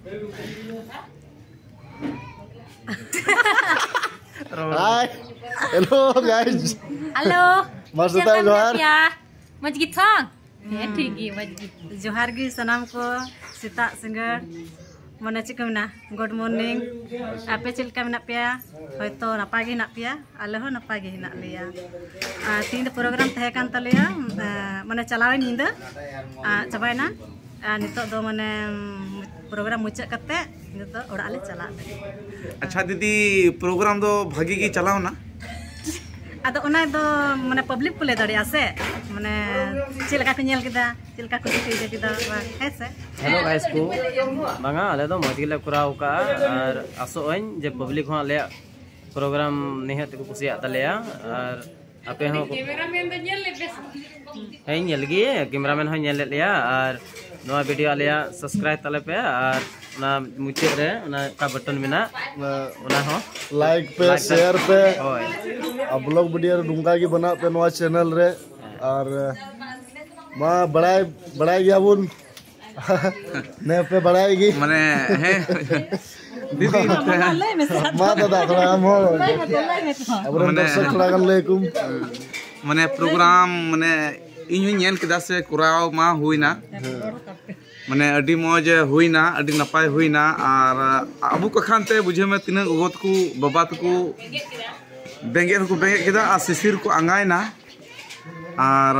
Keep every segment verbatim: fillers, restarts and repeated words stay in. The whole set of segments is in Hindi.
Hai, hello guys. Halo. Mas Dita Johar. Ya, moj githong. Ya ठीक है मज जोहार गी सनाम को सीता सिंगर मने चिक मेना गुड मॉर्निंग आपे चिलका मेना पिया होयतो नपाय गे ना पिया आले हो नपाय गे हिना लिया तीन प्रोग्राम तहे कान तलिया मने चलावे निंदा चबायना नितो दो मने प्रोग्राम मुचाद कते नितो ओड़ा ले चला। अच्छा दीदी प्रोग्राम दो भागी की चलाओ ना आदो ओना दो मने पब्लिक को ले दड़िया से मने चिलका को नेल केदा चिलका को दिखे केदा है से। हेलो गाइस को बांगा आले दो मज गेले कराव का और आसोइन जे पब्लिक हो ले प्रोग्राम नेहत को कुसिया तलेया और आपे हो कैमरामैन दो नेल ले बेस है नेल गे कैमरामैन हो नेल लेया और नवा वीडियो आलेया सब्सक्राइब तले पे और ना मुचे रे ना का बटन मेना ओना हो लाइक पे शेयर पे अब लोग वीडियो डुंगा की बना पे नवा चैनल रे और मां बढ़ाई बढ़ाई गया बुन ने पे बढ़ाएगी माने है दीदी मां दादा थोड़ा हम हो अब दर्शक थोड़ा गन लेकुम माने प्रोग्राम माने इन नेल केदा से कुराव मा हुईना माने अडी मौज हुईना अडी नपाय हुईना और अबु कखानते बुझे में तीन गोत को बाबा को बेंगे को बेंगे केदा आ सिसिर को आंगायना और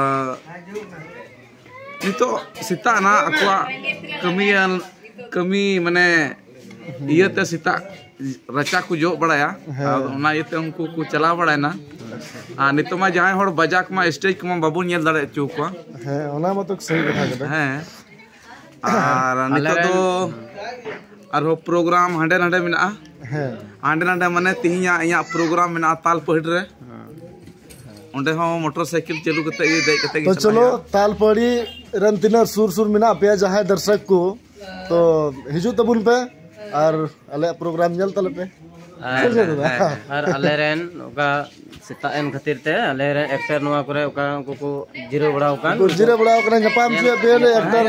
नितो सीता ना अक्वा कमी कमी माने इयते सीता रचा को जो बड़ाया ओना इयते उनको को चला बड़ायना आ नितो मा जहां हर बजाक मा स्टेज को बाबू नेल दड़े चुकवा है ओना मत सही कथा कदा है और नितो दो और प्रोग्राम हंडे नंडे मेना है हंडे नंडे माने तिहिया इया प्रोग्राम मेना ताल पहड़ रे ओंडे हो मोटरसाइकिल चालू कते ये दे कते तो चलो तालपड़ी रन तीन सुर सुर मेना पे जहां दर्शक को तो हिजु तबुन पे और अले प्रोग्राम नेल तले पे और अले रेन ओका सीता एन खातिर ते अले रेन एक्टर नवा करे ओका को को जीरो बड़ाव कान को जीरो बड़ाव कने जपाम छे पे एक्टर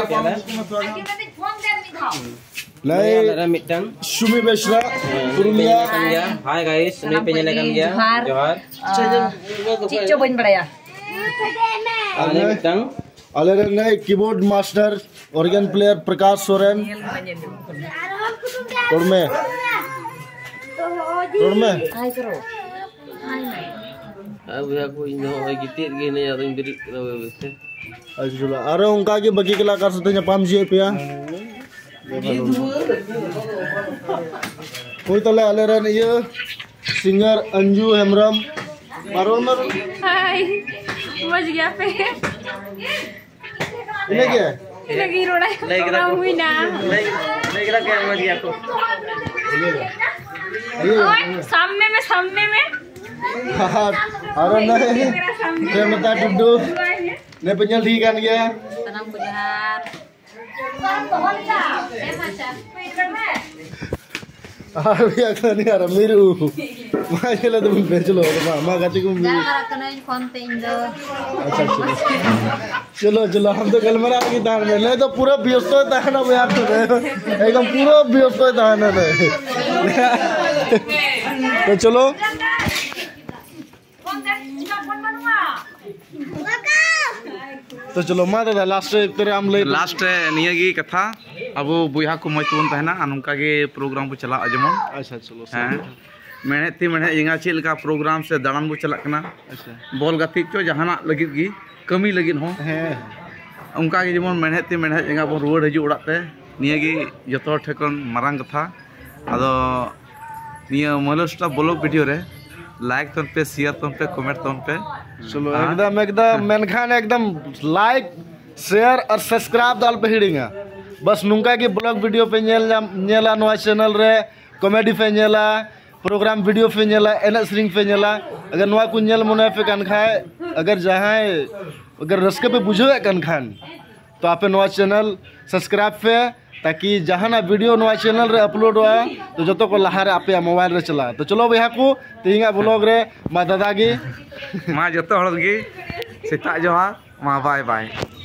नहीं मिटन सुमी बेशरा पुरुलिया हाय गाइस सुनी पे नेले kan गया जोहार चिचो बन बड़ाया अले मिटन अले रे ने keyboard master organ player Prakash Soren और में और में हाय करो अब या कोई न होय गितिर गे ने या बिरी बेसे अच्छा अरे उनका के बाकी कलाकार से जपाम जी पिया कोई तले अले रे ये सिंगर अंजू हेमरम मारो मारो हाय मज गया पे इने के इने की रोड़ा प्रोग्राम हुई ना ले गला के मज गया को ओए सामने में सामने में अरे नहीं प्रेमता टुडू ने पेnyel दी kan गया सनम बुझार आर भी अगला नहीं आ रहा मेरू मां चला तुम पे चलो मां मां गाती को जा कने फोन पे इंदो अच्छा चलो चलो चलो हम तो कल मरा की दान में ले तो पूरा व्यस्त होता है ना वो यार तो एकदम पूरा व्यस्त होता है ना तो चलो तो चलो मा दादा लास्ट तेरे आम ले लास्ट निया गी कथा अबो बुया को मज तोन तहना अनुका के प्रोग्राम को चला जमन अच्छा चलो हैं मेने ती मेने इंगा चेल का प्रोग्राम से दाड़ान बो चला कना अच्छा बॉल गति चो जहाना लगित गी कमी लगित हो हैं उनका के जमन मेने ती मेने इंगा बो रुवाड़ हजू उड़ात पे निया गी जतो ठेकन मारांग कथा अदो निया मलस्टा ब्लॉग वीडियो रे लाइक तन पे शेयर तन पे कमेंट तन पे चलो एकदम एकदम मेनखान एकदम लाइक शेयर और सब्सक्राइब दाल पे हिड़िंगा बस नुंका की ब्लॉग वीडियो पे नेल नेला नवा चैनल रे कॉमेडी पे नेला प्रोग्राम वीडियो पे नेला एनएस स्ट्रिंग पे नेला अगर नवा को नेल मने पे कन खाए अगर जहां अगर रस्के पे बुझे कन खान तो आपे नवा चैनल सब्सक्राइब पे ताकि जहाना वीडियो नवा चैनल रे अपलोड हुआ तो जो को लहा रे आपे मोबाइल रे चला तो चलो भैया को तिंगा ब्लॉग रे मा दादा गी मा जतो हड़ गी सीता जोहार मा बाय बाय।